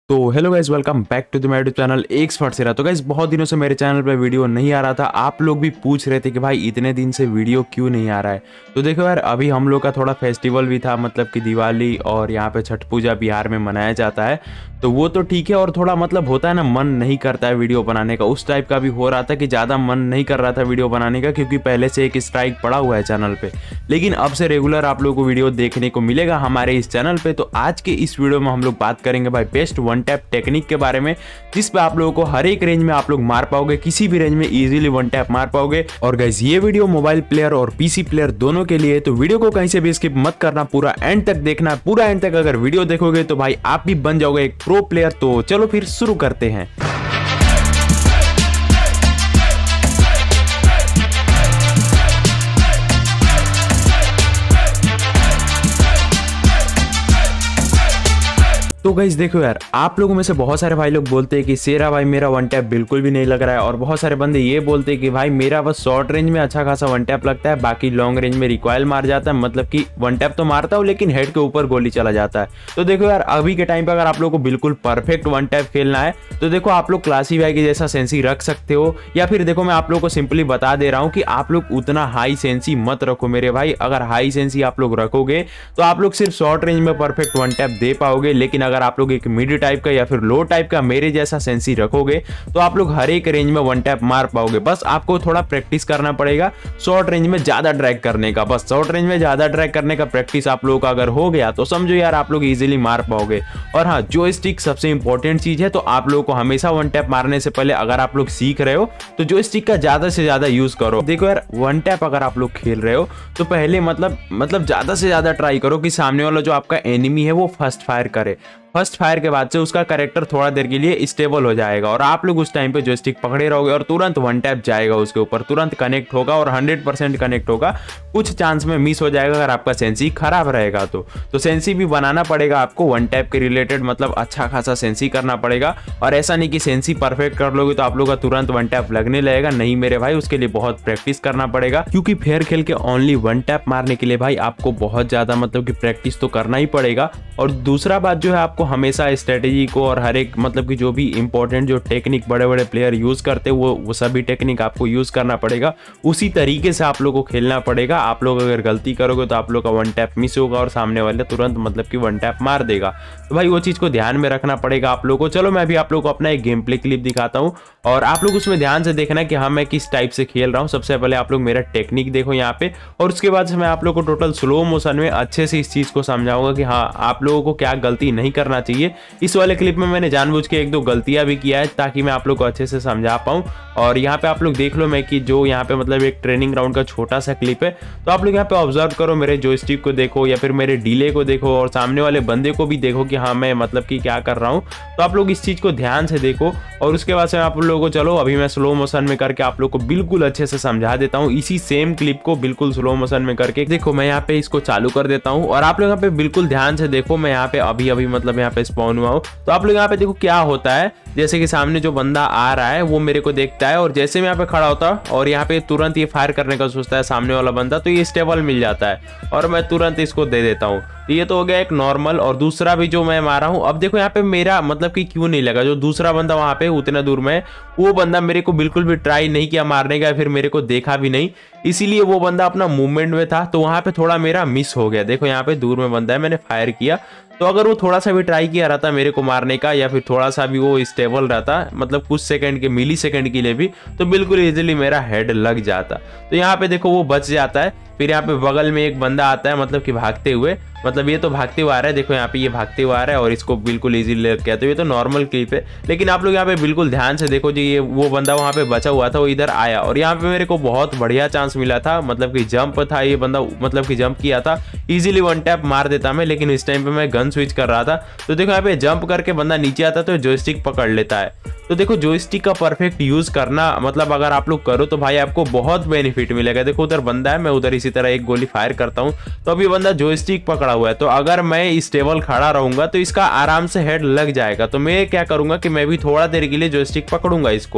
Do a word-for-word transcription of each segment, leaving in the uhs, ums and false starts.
तो hello guys, welcome back to the my YouTube channel expert सेरा। तो guys बहुत दिनों से मेरे चैनल पे वीडियो नहीं आ रहा था। आप लोग भी पूछ रहे थे कि भाई इतने दिन से वीडियो क्यों नहीं आ रहा है। तो देखो यार, अभी हम लोग का थोड़ा फेस्टिवल भी था, मतलब कि दिवाली और यहाँ पे छठ पूजा बिहार में मनाया जाता है। तो वो तो ठीक है, और थोड़ा मतलब होता है ना, मन नहीं करता है वीडियो बनाने का। उस टाइप का भी हो रहा था कि ज़्यादा मन नहीं कर रहा था वीडियो बनाने का, क्योंकि पहले से एक स्ट्राइक पड़ा हुआ है चैनल पे। लेकिन अब से रेगुलर आप लोगों को वीडियो देखने को मिलेगा हमारे इस चैनल पे। तो आज के इस वीडियो में हम लोग बात करेंगे भाई बेस्ट वन टैप टेक्निक के बारे में, जिस पे आप लोगों को हर एक रेंज में आप लोग मार पाओगे, किसी भी रेंज में इजीली वन टैप मार पाओगे। और गाइस ये वीडियो मोबाइल प्लेयर और पीसी प्लेयर दोनों के लिए, तो वीडियो को कहीं से भी स्किप मत करना, पूरा एंड तक देखना। पूरा एंड तक अगर वीडियो देखोगे तो भाई आप भी बन जाओगे एक प्रो प्लेयर। तो चलो फिर शुरू करते हैं। तो गाइस देखो यार, आप लोगों में से बहुत सारे भाई लोग बोलते हैं कि सेरा भाई मेरा वन टैप बिल्कुल भी नहीं लग रहा है, और बहुत सारे बंदे ये बोलते हैं कि भाई मेरा बस शॉर्ट रेंज में अच्छा खासा वन टैप लगता है, बाकी लॉन्ग रेंज में रिकॉइल मार जाता है। मतलब कि वन टैप तो मारता हूँ लेकिन हेड के ऊपर गोली चला जाता है। तो देखो यार, अभी के टाइम पे अगर आप लोग को बिल्कुल परफेक्ट वन टैप खेलना है तो देखो आप लोग क्लासी भाई के जैसा सेंसी रख सकते हो, या फिर देखो मैं आप लोग को सिंपली बता दे रहा हूँ कि आप लोग उतना हाई सेंसी मत रखो मेरे भाई। अगर हाई सेंसी आप लोग रखोगे तो आप लोग सिर्फ शॉर्ट रेंज में परफेक्ट वन टैप दे पाओगे, लेकिन अगर आप लोग एक मिड टाइप का या फिर लो टाइप का मेरे जैसा सेंसी रखोगे तो आप लोग हर एक रेंज में वन टैप मार पाओगे। बस आपको थोड़ा प्रैक्टिस करना पड़ेगा शॉर्ट रेंज में ज्यादा ड्रैग करने का। बस शॉर्ट रेंज में ज्यादा ड्रैग करने का प्रैक्टिस आप लोगों का अगर हो गया तो समझो यार आप लोग इजीली मार पाओगे। और हाँ, जो स्टिक सबसे इंपॉर्टेंट चीज है, तो आप लोगों को हमेशा वन टैप मारने से पहले अगर आप लोग सीख रहे हो तो जो स्टिक का ज्यादा से ज्यादा यूज करो। देखो यार, वन टैप अगर आप लोग खेल रहे हो तो पहले मतलब मतलब ज्यादा से ज्यादा ट्राई करो कि सामने वाला जो आपका एनिमी है वो फर्स्ट फायर करे। फर्स्ट फायर के बाद से उसका कैरेक्टर थोड़ा देर के लिए स्टेबल हो जाएगा, और आप लोग उस टाइम पे जो स्टिक पकड़े रहोगे और तुरंत वन टैप जाएगा उसके ऊपर, तुरंत कनेक्ट होगा और हंड्रेड परसेंट कनेक्ट होगा। कुछ चांस में मिस हो जाएगा अगर आपका सेंसी खराब रहेगा तो तो सेंसी भी बनाना पड़ेगा आपको वन टैप के रिलेटेड, मतलब अच्छा खासा सेंसी करना पड़ेगा। और ऐसा नहीं कि सेंसी परफेक्ट कर लोगे तो आप लोग का तुरंत वन टैप लगने लगेगा, नहीं मेरे भाई, उसके लिए बहुत प्रैक्टिस करना पड़ेगा। क्योंकि फेयर खेल के ओनली वन टैप मारने के लिए भाई आपको बहुत ज्यादा मतलब कि प्रैक्टिस तो करना ही पड़ेगा। और दूसरा बात जो है, आपको हमेशा स्ट्रेटेजी को और हर एक मतलब कि जो भी इंपॉर्टेंट जो टेक्निक बड़े बड़े प्लेयर यूज करते हैं वो वो सभी टेक्निक आपको यूज करना पड़ेगा। उसी तरीके से आप लोग को खेलना पड़ेगा। आप लोग अगर गलती करोगे तो आप लोग का वन टैप मिस होगा और सामने वाले तुरंत मतलब कि वन टैप मार देगा। तो भाई वो चीज को ध्यान में रखना पड़ेगा आप लोग को। चलो मैं भी आप लोग को अपना एक गेम प्ले क्लिप दिखाता हूँ, और आप लोग उसमें ध्यान से देखना कि हाँ मैं किस टाइप से खेल रहा हूँ। सबसे पहले आप लोग मेरा टेक्निक देखो यहाँ पे, और उसके बाद से मैं आप लोग को टोटल स्लो मोशन में अच्छे से इस चीज को समझाऊंगा कि हाँ आप लोगों को क्या गलती नहीं करना चाहिए। इस वाले क्लिप में मैंने जानबूझ के एक दो गलतियां भी किया है ताकि मैं आप लोग को अच्छे से समझा पाऊं। और यहाँ पे आप लोग देख लो मैं कि जो यहाँ पे मतलब एक ट्रेनिंग राउंड का छोटा सा क्लिप है, तो आप लोग यहाँ पे ऑब्जर्व करो, मेरे जॉयस्टिक को देखो या फिर मेरे डिले को देखो, और सामने वाले बंदे को भी देखो कि हाँ मैं मतलब कि क्या कर रहा हूँ। तो आप लोग इस चीज को ध्यान से देखो, और उसके बाद से आप लोगों को चलो अभी मैं स्लो मोशन में करके आप लोग को बिल्कुल अच्छे से समझा देता हूँ। इसी सेम क्लिप को बिल्कुल स्लो मोशन में करके देखो, मैं यहाँ पे इसको चालू कर देता हूँ, और आप लोग यहाँ पे बिल्कुल ध्यान से देखो। मैं यहाँ पे अभी अभी मतलब यहाँ पे स्पॉन हुआ हूँ, तो आप लोग यहाँ पे देखो क्या होता है। जैसे कि सामने जो बंदा आ रहा है वो मेरे को देखता है, और जैसे मैं यहाँ पे खड़ा होता और यहाँ पे तुरंत ये फायर करने का सोचता है सामने वाला बंदा, तो ये स्टेबल मिल जाता है और मैं तुरंत इसको दे देता हूँ। तो ये तो हो गया एक नॉर्मल। और दूसरा भी जो मैं मारा हूँ, अब देखो यहाँ पे मेरा मतलब कि क्यों नहीं लगा, जो दूसरा बंदा वहां पे उतना दूर में, वो बंदा मेरे को बिल्कुल भी ट्राई नहीं किया मारने का, फिर मेरे को देखा भी नहीं, इसीलिए वो बंदा अपना मूवमेंट में था, तो वहां पे थोड़ा मेरा मिस हो गया। देखो यहाँ पे दूर में बंदा है, मैंने फायर किया, तो अगर वो थोड़ा सा भी ट्राई किया रहता मेरे को मारने का, या फिर थोड़ा सा भी वो स्टेबल रहता मतलब कुछ सेकंड के मिली सेकंड के लिए भी, तो बिल्कुल इजीली मेरा हेड लग जाता। तो यहाँ पे देखो वो बच जाता है। फिर यहाँ पे बगल में एक बंदा आता है मतलब कि भागते हुए, मतलब ये तो भागते हुए आ रहा है, देखो यहाँ पे ये भागते हुए आ रहा है और इसको बिल्कुल इजीली लग गया। तो ये तो नॉर्मल क्लिप है, लेकिन आप लोग यहाँ पे बिल्कुल ध्यान से देखो जी, ये वो बंदा वहाँ पे बचा हुआ था, वो इधर आया और यहाँ पे मेरे को बहुत बढ़िया चांस मिला था, मतलब कि जंप था, ये बंदा मतलब कि जंप किया था, इजीली वन टैप मार देता मैं, लेकिन इस टाइम पे मैं गन स्विच कर रहा था। तो देखो यहाँ पे जंप करके बंदा नीचे आता तो जॉयस्टिक पकड़ लेता है। तो देखो जॉयस्टिक का परफेक्ट यूज करना, मतलब अगर आप लोग करो तो भाई आपको बहुत बेनिफिट मिलेगा। देखो उधर बंदा है, मैं उधर इसी तरह एक गोली फायर करता हूँ, तो अभी बंदा जॉयस्टिक पकड़ा हुआ है, तो अगर मैं स्टेबल खड़ा रहूंगा तो इसका आराम से हेड लग जाएगा। तो मैं क्या करूंगा कि मैं भी थोड़ा देर के लिए जॉयस्टिक पकड़ूंगा इसको,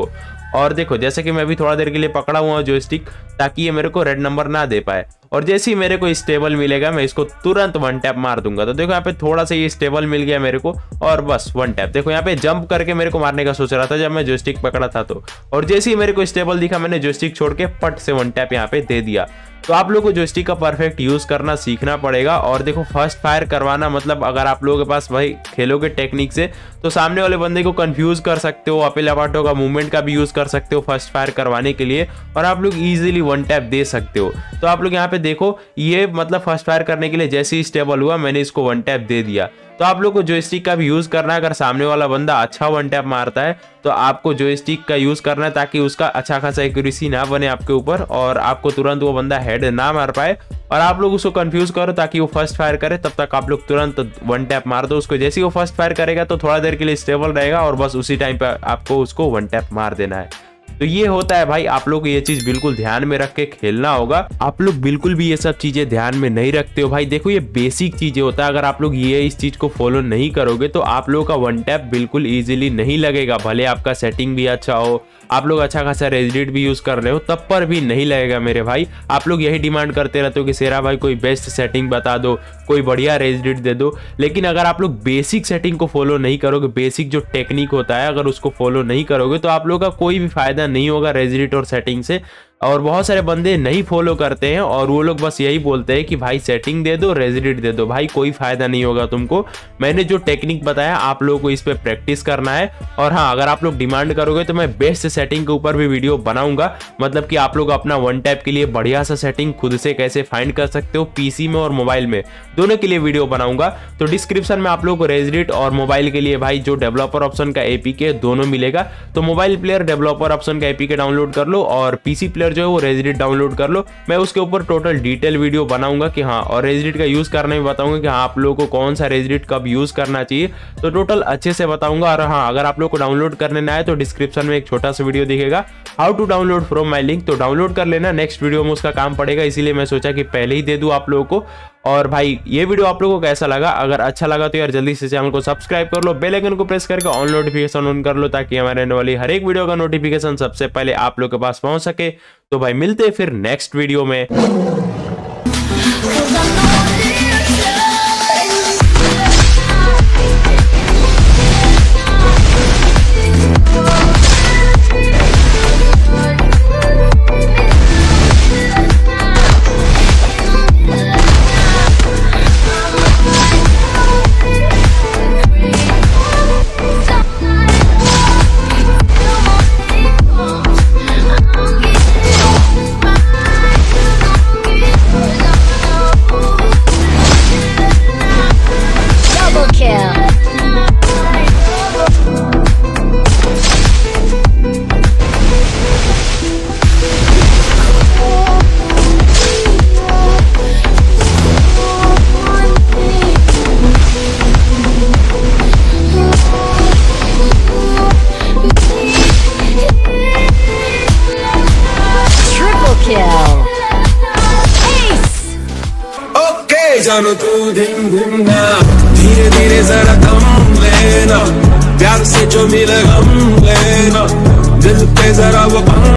और देखो जैसे कि मैं अभी थोड़ा देर के लिए पकड़ा हुआ हूँ जॉयस्टिक, ताकि ये मेरे को रेड नंबर ना दे पाए। और जैसे ही मेरे को स्टेबल मिलेगा मैं इसको तुरंत वन टैप मार दूंगा। तो देखो यहाँ पे थोड़ा सा ये स्टेबल मिल गया मेरे को और बस वन टैप। देखो यहाँ पे जंप करके मेरे को मारने का सोच रहा था जब मैं जॉयस्टिक पकड़ा था तो, और जैसे ही मेरे को स्टेबल दिखा मैंने जॉयस्टिक छोड़ के पट से वन टैप यहाँ पे दे दिया। तो आप लोगों को जॉयस्टिक का परफेक्ट यूज करना सीखना पड़ेगा। और देखो फर्स्ट फायर करवाना मतलब अगर आप लोगों के पास भाई खेलोगे टेक्निक से तो सामने वाले बंदे को कंफ्यूज कर सकते हो, अपे लपाटो का मूवमेंट का भी यूज कर सकते हो फर्स्ट फायर करवाने के लिए, और आप लोग इजीली वन टैप दे सकते हो। तो आप लोग यहाँ पे देखो ये मतलब फर्स्ट फायर करने के लिए जैसे ही स्टेबल हुआ मैंने इसको वन टैप दे दिया। तो आप लोग को जॉयस्टिक का भी यूज करना है। अगर सामने वाला बंदा अच्छा वन टैप मारता है तो आपको जॉयस्टिक का यूज करना है ताकि उसका अच्छा खासा एक्यूरेसी ना बने आपके ऊपर और आपको तुरंत वो बंदा हेड ना मार पाए, और आप लोग उसको कंफ्यूज करो ताकि वो फर्स्ट फायर करे। तब तक आप लोग तुरंत वन टैप मार दो उसको। जैसे ही वो फर्स्ट फायर करेगा तो थोड़ा देर के लिए स्टेबल रहेगा और बस उसी टाइम पे आपको उसको वन टैप मार देना है। तो ये होता है भाई, आप लोग ये चीज बिल्कुल ध्यान में रख के खेलना होगा। आप लोग बिल्कुल भी ये सब चीजें ध्यान में नहीं रखते हो भाई। देखो ये बेसिक चीजें होता है, अगर आप लोग ये इस चीज को फॉलो नहीं करोगे तो आप लोगों का वन टैप बिल्कुल इजीली नहीं लगेगा। भले आपका सेटिंग भी अच्छा हो, आप लोग अच्छा खासा रेजिडेंट भी यूज कर रहे हो, तब पर भी नहीं लगेगा मेरे भाई। आप लोग यही डिमांड करते रहते हो कि शेरा भाई कोई बेस्ट सेटिंग बता दो, कोई बढ़िया रेजिडेंट दे दो, लेकिन अगर आप लोग बेसिक सेटिंग को फॉलो नहीं करोगे, बेसिक जो टेक्निक होता है अगर उसको फॉलो नहीं करोगे तो आप लोगों का कोई भी फायदा नहीं होगा रेजिडेंट और सेटिंग से। और बहुत सारे बंदे नहीं फॉलो करते हैं और वो लोग बस यही बोलते हैं कि भाई सेटिंग दे दो, रेजिडेंट दे दो। भाई कोई फायदा नहीं होगा तुमको। मैंने जो टेक्निक बताया आप लोगों को इस पे प्रैक्टिस करना है। और हाँ, अगर आप लोग डिमांड करोगे तो मैं बेस्ट सेटिंग के ऊपर भी वीडियो बनाऊंगा, मतलब कि आप लोग अपना वन टैप के लिए बढ़िया सा सेटिंग खुद से कैसे फाइंड कर सकते हो, पीसी में और मोबाइल में दोनों के लिए वीडियो बनाऊंगा। तो डिस्क्रिप्शन में आप लोग को रेजिडेंट और मोबाइल के लिए भाई जो डेवलपर ऑप्शन का एपीके दोनों मिलेगा। तो मोबाइल प्लेयर डेवलपर ऑप्शन का एपीके डाउनलोड कर लो और पीसी प्लेयर जो है वो रेजिडेंट डाउनलोड कर लो। मैं उसके ऊपर टोटल डिटेल वीडियो बनाऊंगा कि हाँ, और रेजिडेंट का यूज करना भी बताऊंगा कि हाँ आप लोगों को कौन सा रेजिडेंट कब यूज करना चाहिए, तो टोटल अच्छे से बताऊंगा। और हाँ, अगर आप लोग को डाउनलोड करने ना आए तो डिस्क्रिप्शन में एक छोटा सा वीडियो दिखेगा, how to download from my link, तो डाउनलोड कर लेना। नेक्स्ट वीडियो में उसका काम पड़ेगा, इसीलिए मैं सोचा कि पहले ही दे दूं आप लोगों को। और भाई ये वीडियो आप लोगों को कैसा लगा? अगर अच्छा लगा तो यार जल्दी से चैनल को सब्सक्राइब कर लो, बेल आइकन को प्रेस करके ऑल नोटिफिकेशन ऑन कर लो, ताकि हमारे आने वाली हर एक वीडियो का नोटिफिकेशन सबसे पहले आप लोग के पास पहुंच सके। तो भाई मिलते हैं फिर नेक्स्ट वीडियो में। जानो तू धिम धिम ना, धीरे धीरे जरा दम लेना, प्यार से जो मिले गम लेना, दिल पे जरा वो